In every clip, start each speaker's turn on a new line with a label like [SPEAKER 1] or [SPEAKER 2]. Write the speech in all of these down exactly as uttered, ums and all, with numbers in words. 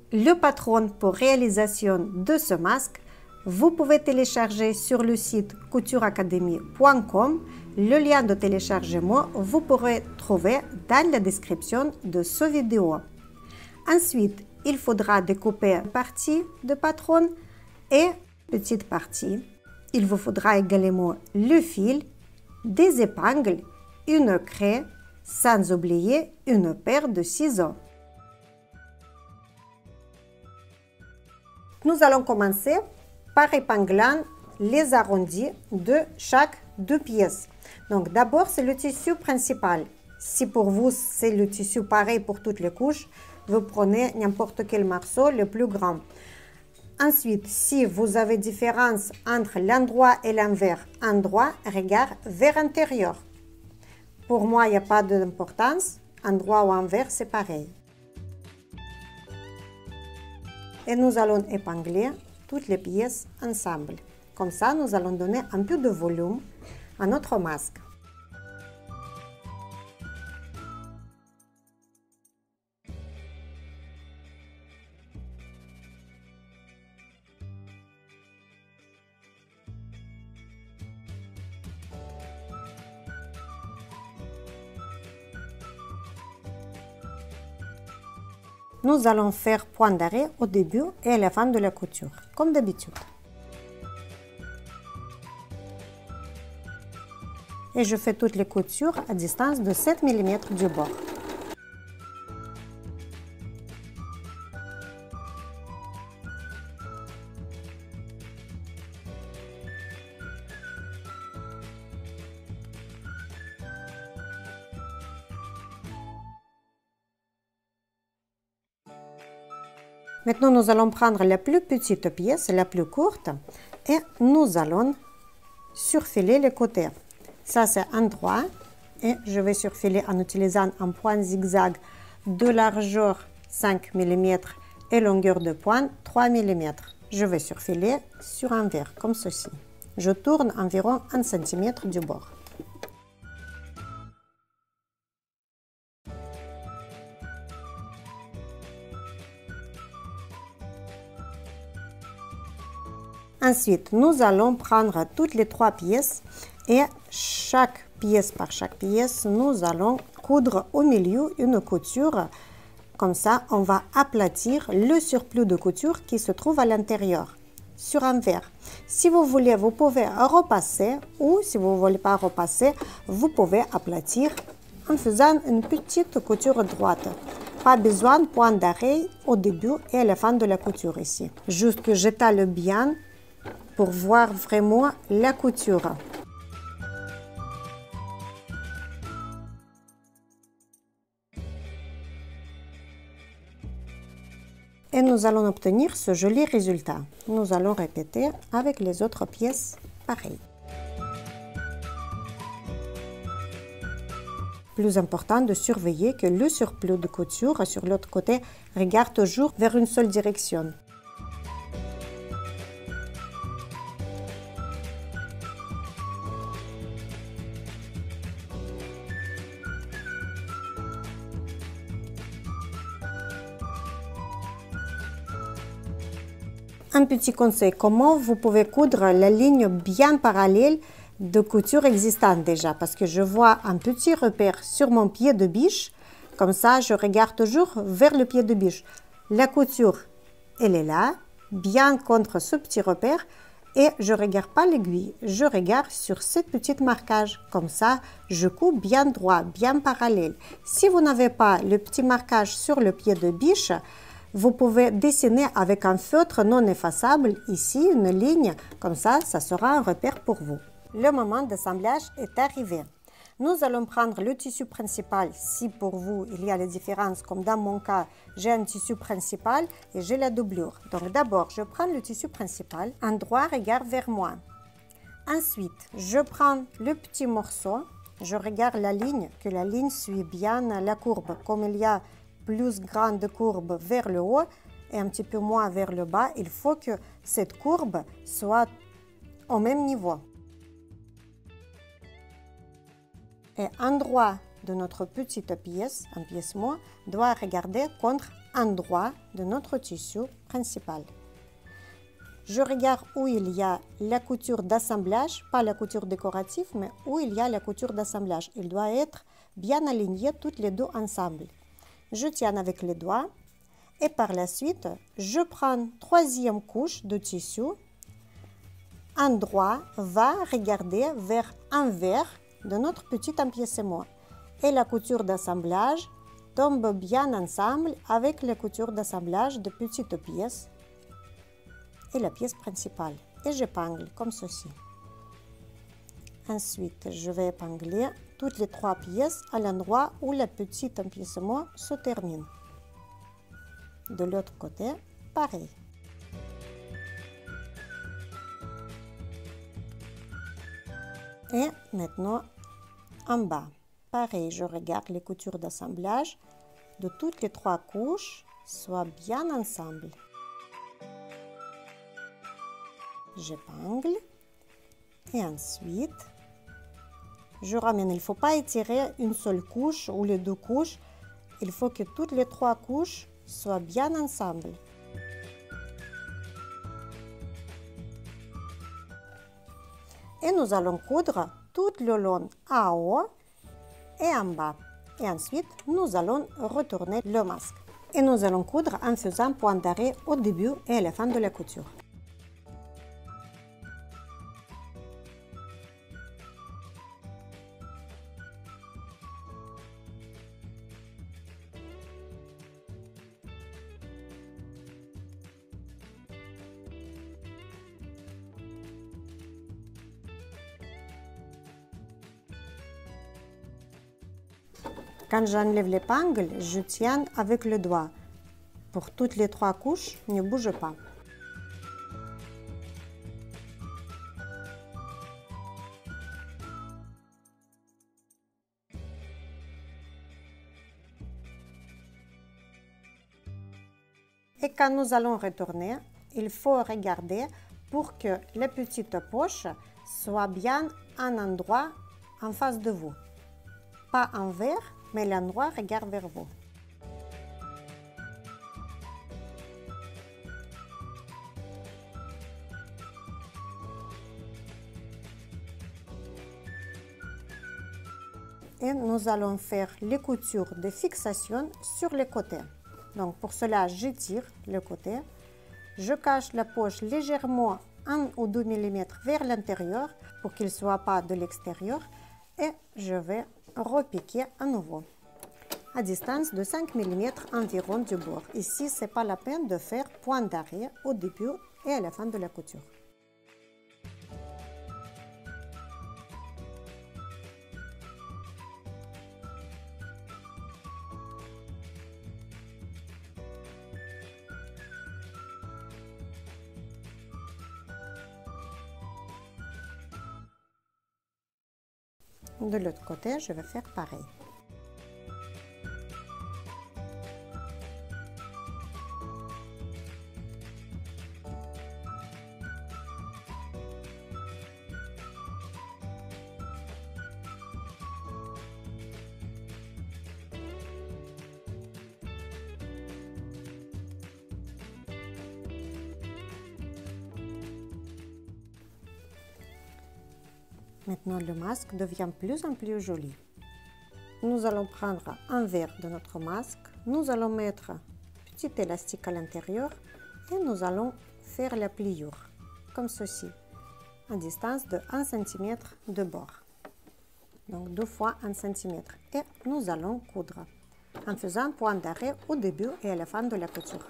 [SPEAKER 1] Le patron pour réalisation de ce masque, vous pouvez télécharger sur le site couture academy point com. Le lien de téléchargement, vous pourrez trouver dans la description de cette vidéo. Ensuite, il faudra découper une partie de patron et petite partie. Il vous faudra également le fil, des épingles, une craie, sans oublier une paire de ciseaux. Nous allons commencer par épinglant les arrondis de chaque deux pièces. Donc d'abord, c'est le tissu principal. Si pour vous, c'est le tissu pareil pour toutes les couches, vous prenez n'importe quel morceau le plus grand. Ensuite, si vous avez différence entre l'endroit et l'envers, endroit, regard vers intérieur. Pour moi, il n'y a pas d'importance. Endroit ou envers, c'est pareil. Et nous allons épingler toutes les pièces ensemble. Comme ça, nous allons donner un peu de volume à notre masque. Nous allons faire point d'arrêt au début et à la fin de la couture, comme d'habitude. Et je fais toutes les coutures à distance de sept millimètres du bord. Maintenant, nous allons prendre la plus petite pièce, la plus courte, et nous allons surfiler les côtés. Ça, c'est endroit, et je vais surfiler en utilisant un point zigzag de largeur cinq millimètres et longueur de pointe trois millimètres. Je vais surfiler sur envers, comme ceci. Je tourne environ un centimètre du bord. Ensuite, nous allons prendre toutes les trois pièces et chaque pièce par chaque pièce, nous allons coudre au milieu une couture. Comme ça, on va aplatir le surplus de couture qui se trouve à l'intérieur, sur envers. Si vous voulez, vous pouvez repasser ou si vous ne voulez pas repasser, vous pouvez aplatir en faisant une petite couture droite. Pas besoin de point d'arrêt au début et à la fin de la couture ici. Juste que j'étale bien pour voir vraiment la couture. Et nous allons obtenir ce joli résultat. Nous allons répéter avec les autres pièces pareilles. Plus important de surveiller que le surplus de couture sur l'autre côté regarde toujours vers une seule direction. Un petit conseil, comment vous pouvez coudre la ligne bien parallèle de couture existante déjà, parce que je vois un petit repère sur mon pied de biche, comme ça je regarde toujours vers le pied de biche. La couture, elle est là, bien contre ce petit repère, et je ne regarde pas l'aiguille, je regarde sur ce petit marquage, comme ça je couds bien droit, bien parallèle. Si vous n'avez pas le petit marquage sur le pied de biche, vous pouvez dessiner avec un feutre non effaçable ici une ligne, comme ça, ça sera un repère pour vous. Le moment d'assemblage est arrivé. Nous allons prendre le tissu principal, si pour vous il y a les différences, comme dans mon cas, j'ai un tissu principal et j'ai la doublure. Donc d'abord, je prends le tissu principal, endroit, regard vers moi. Ensuite, je prends le petit morceau, je regarde la ligne, que la ligne suit bien la courbe, comme il y a plus grande courbe vers le haut et un petit peu moins vers le bas, il faut que cette courbe soit au même niveau. Et endroit de notre petite pièce, un piècement, doit regarder contre endroit de notre tissu principal. Je regarde où il y a la couture d'assemblage, pas la couture décorative, mais où il y a la couture d'assemblage. Il doit être bien aligné toutes les deux ensemble. Je tiens avec les doigts et par la suite, je prends troisième couche de tissu. Endroit va regarder vers envers de notre petit empiècement et la couture d'assemblage tombe bien ensemble avec la couture d'assemblage de petites pièces et la pièce principale. Et j'épingle comme ceci. Ensuite, je vais épingler toutes les trois pièces à l'endroit où le petit empiècement se termine. De l'autre côté, pareil. Et maintenant, en bas, pareil, je regarde les coutures d'assemblage de toutes les trois couches soient bien ensemble. J'épingle et ensuite je ramène. Il ne faut pas étirer une seule couche ou les deux couches. Il faut que toutes les trois couches soient bien ensemble. Et nous allons coudre tout le long en haut et en bas. Et ensuite, nous allons retourner le masque. Et nous allons coudre en faisant point d'arrêt au début et à la fin de la couture. Quand j'enlève l'épingle, je tiens avec le doigt. Pour toutes les trois couches, ne bouge pas. Et quand nous allons retourner, il faut regarder pour que les petites poches soient bien en endroit en face de vous. Pas envers, mais l'endroit regarde vers vous. Et nous allons faire les coutures de fixation sur les côtés. Donc pour cela, j'étire le côté. Je cache la poche légèrement un ou deux millimètres vers l'intérieur pour qu'il ne soit pas de l'extérieur. Et je vais repiquer à nouveau à distance de cinq millimètres environ du bord. Ici, ce n'est pas la peine de faire point d'arrêt au début et à la fin de la couture. De l'autre côté, je vais faire pareil. Maintenant, le masque devient plus en plus joli. Nous allons prendre un verre de notre masque. Nous allons mettre un petit élastique à l'intérieur et nous allons faire la pliure, comme ceci, à distance de un centimètre de bord. Donc deux fois un centimètre. Et nous allons coudre en faisant point d'arrêt au début et à la fin de la couture.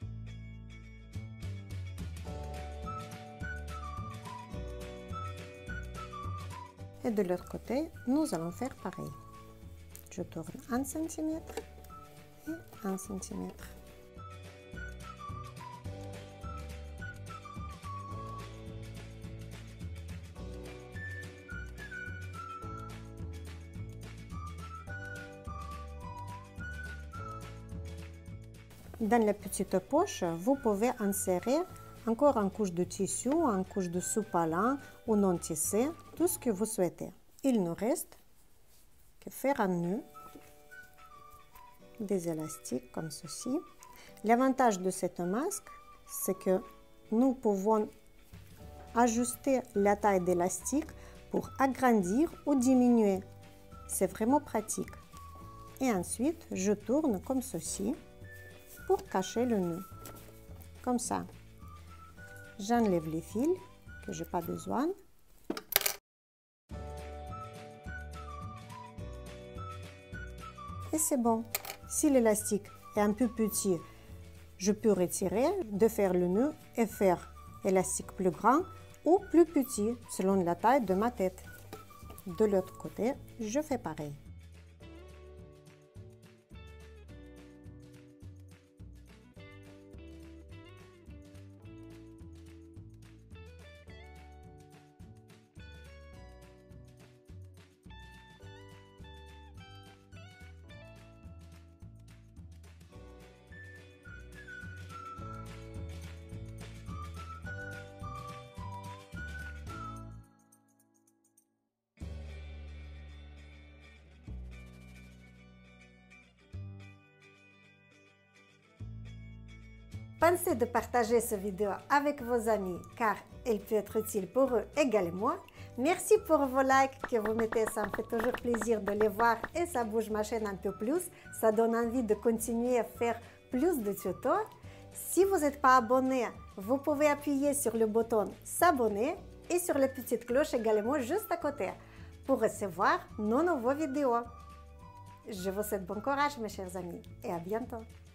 [SPEAKER 1] Et de l'autre côté, nous allons faire pareil. Je tourne un centimètre et un centimètre. Dans la petite poche, vous pouvez insérer encore une couche de tissu, une couche de soupe à lin ou non tissé, tout ce que vous souhaitez. Il nous reste que faire un nœud, des élastiques comme ceci. L'avantage de ce masque, c'est que nous pouvons ajuster la taille d'élastique pour agrandir ou diminuer. C'est vraiment pratique. Et ensuite, je tourne comme ceci pour cacher le nœud. Comme ça. J'enlève les fils que je n'ai pas besoin. Et c'est bon. Si l'élastique est un peu petit, je peux retirer, de faire le nœud et faire élastique plus grand ou plus petit selon la taille de ma tête. De l'autre côté, je fais pareil. Pensez de partager cette vidéo avec vos amis car elle peut être utile pour eux également. Merci pour vos likes que vous mettez, ça me fait toujours plaisir de les voir et ça bouge ma chaîne un peu plus. Ça donne envie de continuer à faire plus de tutos. Si vous n'êtes pas abonné, vous pouvez appuyer sur le bouton s'abonner et sur la petite cloche également juste à côté pour recevoir nos nouvelles vidéos. Je vous souhaite bon courage mes chers amis et à bientôt.